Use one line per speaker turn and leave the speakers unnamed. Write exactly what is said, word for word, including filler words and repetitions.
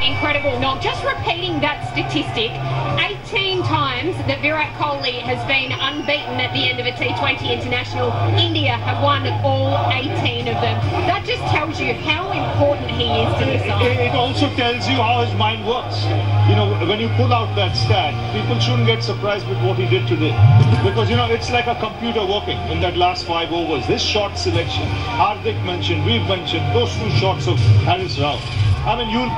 incredible knock. Just repeating that statistic, eighteen times that Virat Kohli has been unbeaten at the end of a T twenty international. India have won all eighteen of them. That just tells you how important he is to the side.
It, it also tells you how his mind works. You know, when you pull out that stat, people shouldn't get surprised with what he did today. Because, you know, it's like a computer working in that last five overs. This shot selection, Hardik mentioned, we've mentioned, those two shots of Haris Rao. I mean, you'll